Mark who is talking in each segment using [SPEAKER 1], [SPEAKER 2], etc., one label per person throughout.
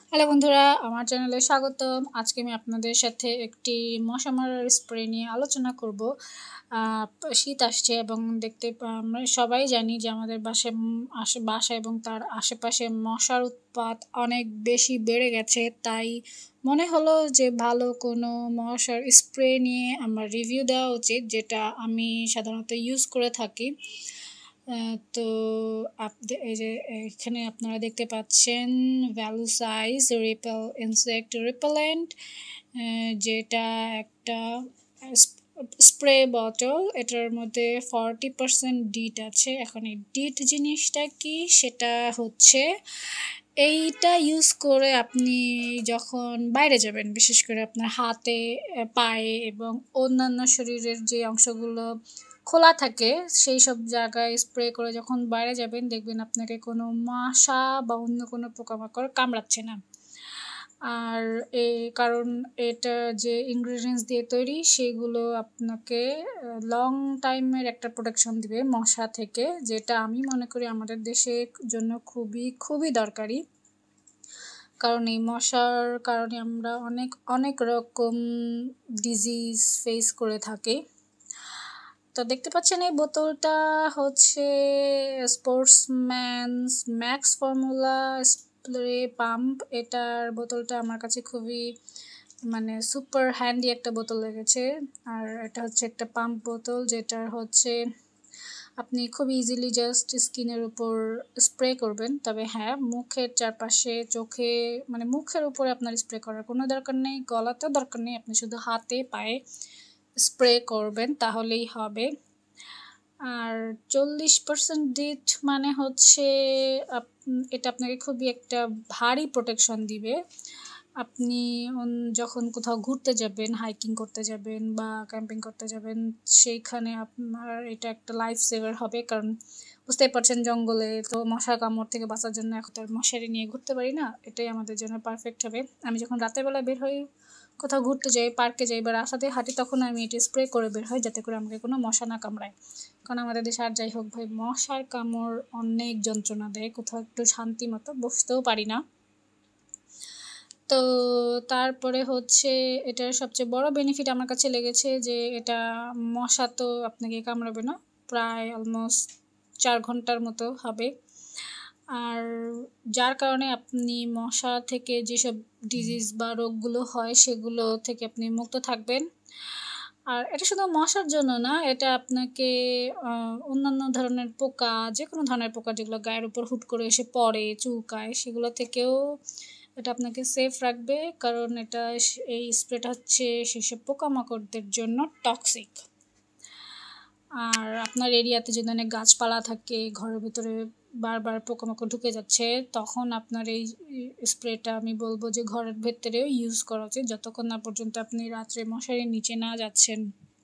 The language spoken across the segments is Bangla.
[SPEAKER 1] হ্যালো বন্ধুরা, আমার চ্যানেলে স্বাগতম। আজকে আমি আপনাদের সাথে একটি মশা মারার স্প্রে নিয়ে আলোচনা করব। শীত আসছে এবং আমরা সবাই জানি যে আমাদের বাসা এবং তার আশেপাশে মশার উৎপাত অনেক বেশি বেড়ে গেছে। তাই মনে হলো যে ভালো কোনো মশার স্প্রে নিয়ে আমার রিভিউ দেওয়া উচিত, যেটা আমি সাধারণত ইউজ করে থাকি। তো এই যে এখানে আপনারা দেখতে পাচ্ছেন value size repel insect repellent, যেটা একটা স্প্রে বটল। এটার মধ্যে 40% ডিট আছে। এখন এই ডিট জিনিসটা কি, সেটা হচ্ছে এইটা ইউজ করে আপনি যখন বাইরে যাবেন, বিশেষ করে আপনার হাতে, পায়ে এবং অন্যান্য শরীরের যে অংশগুলো খোলা থাকে সেই সব জায়গায় স্প্রে করে যখন বাইরে যাবেন, দেখবেন আপনাকে কোনো মশা বা অন্য কোনো পোকামাকড় কামড়াচ্ছে না। আর কারণ এটা যে ইনগ্রেডিয়েন্টস দিয়ে তৈরি, সেগুলো আপনাকে লং টাইমের একটা প্রোটেকশন দিবে মশা থেকে, যেটা আমি মনে করি আমাদের দেশের জন্য খুবই খুবই দরকারি। কারণ এই মশার কারণে আমরা অনেক অনেক রকম ডিজিজ ফেস করে থাকি। তো দেখতে পাচ্ছেন এই বোতলটা হচ্ছে sportsman's max formula spray pump. এটার বোতলটা আমার কাছে খুবই সুপার হ্যান্ডি একটা বোতল লেগেছে। আর এটা হচ্ছে একটা পাম্প বোতল, যেটার হচ্ছে আপনি খুব ইজিলি জাস্ট স্কিনের উপর স্প্রে করবেন। তবে হ্যাঁ, মুখের চারপাশে, চোখে, মুখের উপরে আপনার স্প্রে করার কোনো দরকার নেই, গলাতেও দরকার নেই। আপনি শুধু হাতে পায়ে স্প্রে করবেন, তাহলেই হবে। আর 40% ডিট মানে হচ্ছে এটা আপনাকে খুবই একটা ভারী প্রোটেকশন দিবে। আপনি যখন কোথাও ঘুরতে যাবেন, হাইকিং করতে যাবেন বা ক্যাম্পিং করতে যাবেন, সেইখানে আপনার এটা একটা লাইফ সেভার হবে। কারণ বুঝতেই পারছেন, জঙ্গলে তো মশার কামড় থেকে বাঁচার জন্য এখন তো আর মশারি নিয়ে ঘুরতে পারি না। এটাই আমাদের জন্য পারফেক্ট হবে। আমি যখন রাতের বেলা বের হই, কোথাও ঘুরতে যাই, পার্কে যাই বা রাস্তাতে হাঁটি, তখন আমি এটি স্প্রে করে বের হই, যাতে করে আমাকে কোনো মশা না কামড়ায়। কারণ আমাদের দেশে আর যাই হোক ভাই, মশার কামড় অনেক যন্ত্রণা দেয়, কোথাও একটু শান্তি মতো বসতেও পারি না। তো তারপরে হচ্ছে এটার সবচেয়ে বড় বেনিফিট আমার কাছে লেগেছে যে এটা মশা তো আপনাকে কামড়াবে না, প্রায় অলমোস্ট 4 ঘন্টার মতো হবে। আর যার কারণে আপনি মশা থেকে যেসব ডিজিজ বা রোগগুলো হয়, সেগুলো থেকে আপনি মুক্ত থাকবেন। আর এটা শুধু মশার জন্য না, এটা আপনাকে অন্যান্য ধরনের পোকা, যে কোনো ধরনের পোকা যেগুলো গায়ের উপর হুট করে এসে পড়ে, চুলকায়, সেগুলো থেকেও এটা আপনাকে সেফ রাখবে। কারণ এই স্প্রেটা হচ্ছে সেসব পোকামাকড়দের জন্য টক্সিক। আর আপনার এরিয়াতে যদি অনেক গাছপালা থাকে, ঘরের ভিতরে বারবার পোকামাকড় ঢুকে যাচ্ছে, তখন আপনার এই স্প্রেটা আমি বলবো যে ঘরের ভেতরেও ইউজ করা উচিত, যতক্ষণ না পর্যন্ত আপনি রাত্রে মশারির নিচে না যাচ্ছেন।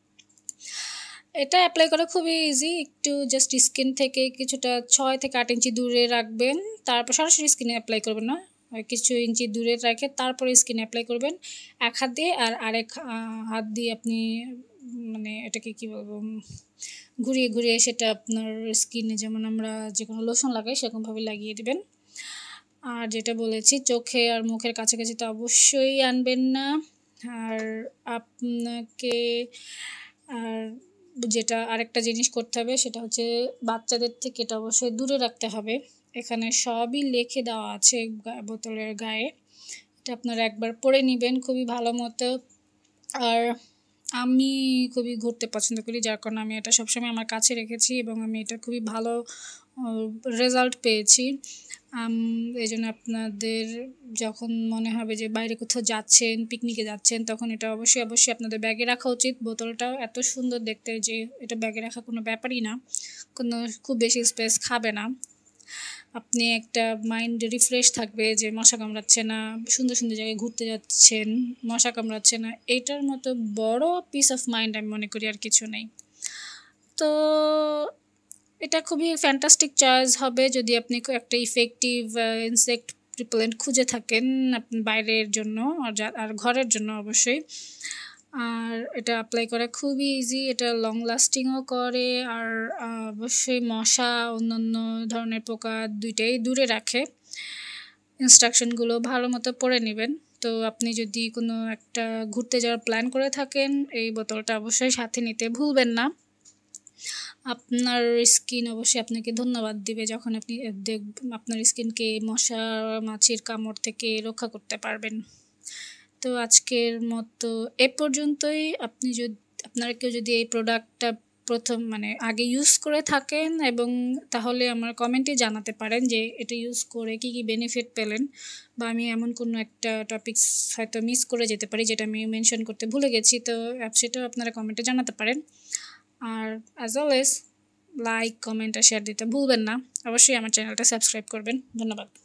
[SPEAKER 1] এটা অ্যাপ্লাই করা খুবই ইজি। একটু জাস্ট স্কিন থেকে কিছুটা 6 থেকে 8 ইঞ্চি দূরে রাখবেন, তারপর সরাসরি স্কিনে অ্যাপ্লাই করবেন না, কিছু ইঞ্চি দূরে রেখে তারপরে স্কিনে অ্যাপ্লাই করবেন এক হাত দিয়ে। আর আরেক হাত দিয়ে আপনি এটাকে কি বলবো, ঘুরিয়ে ঘুরিয়ে সেটা আপনার স্কিনে, যেমন আমরা যে কোনো লোশন লাগাই সেরকমভাবে লাগিয়ে দিবেন। আর যেটা বলেছি, চোখে আর মুখের কাছাকাছি তো অবশ্যই আনবেন না। আর আপনাকে আর যেটা আরেকটা জিনিস করতে হবে, সেটা হচ্ছে বাচ্চাদের থেকে এটা অবশ্যই দূরে রাখতে হবে। এখানে সবই লিখে দেওয়া আছে বোতলের গায়ে, এটা আপনারা একবার পড়ে নেবেন খুবই ভালো মতো। আর আমি খুবই ঘুরতে পছন্দ করি, যার কারণে আমি এটা সবসময় আমার কাছে রেখেছি এবং আমি এটা খুবই ভালো রেজাল্ট পেয়েছি। এই জন্য আপনাদের যখন মনে হবে যে বাইরে কোথাও যাচ্ছেন, পিকনিকে যাচ্ছেন, তখন এটা অবশ্যই অবশ্যই আপনাদের ব্যাগে রাখা উচিত। বোতলটাও এত সুন্দর দেখতে যে এটা ব্যাগে রাখা কোনো ব্যাপারই না, কোনো খুব বেশি স্পেস খাবে না। আপনি একটা মাইন্ড রিফ্রেশ থাকবে যে মশা কামড়াচ্ছে না, সুন্দর সুন্দর জায়গায় ঘুরতে যাচ্ছেন, মশা কামড়াচ্ছে না। এইটার মতো বড় পিস অফ মাইন্ড আমি মনে করি আর কিছু নেই। তো এটা খুবই ফ্যান্টাস্টিক চয়েস হবে যদি আপনি একটা ইফেক্টিভ ইনসেক্ট রিপেলেন্ট খুঁজে থাকেন আপনি বাইরের জন্য আর ঘরের জন্য অবশ্যই। আর এটা অ্যাপ্লাই করা খুবই ইজি, এটা লং লাস্টিংও করে। আর অবশ্যই মশা, অন্যান্য ধরনের পোকা দুইটাই দূরে রাখে। ইনস্ট্রাকশনগুলো ভালো মতো পড়ে নেবেন। তো আপনি যদি কোনো একটা ঘুরতে যাওয়ার প্ল্যান করে থাকেন, এই বোতলটা অবশ্যই সাথে নিতে ভুলবেন না। আপনার স্কিন অবশ্যই আপনাকে ধন্যবাদ দিবে যখন আপনি আপনার স্কিনকে মশা মাছির কামড় থেকে রক্ষা করতে পারবেন। তো আজকের মতো এ পর্যন্তই। আপনারা কেউ যদি এই প্রোডাক্টটা আগে ইউজ করে থাকেন এবং তাহলে আমার কমেন্টে জানাতে পারেন যে এটা ইউজ করে কি কি বেনিফিট পেলেন, বা আমি এমন কোনো একটা টপিকস হয়তো মিস করে যেতে পারি যেটা আমি মেনশন করতে ভুলে গেছি, তো সেটাও আপনারা কমেন্টে জানাতে পারেন। আর অ্যাজ অলওয়েজ লাইক, কমেন্ট আর শেয়ার দিতে ভুলবেন না। অবশ্যই আমার চ্যানেলটা সাবস্ক্রাইব করবেন। ধন্যবাদ।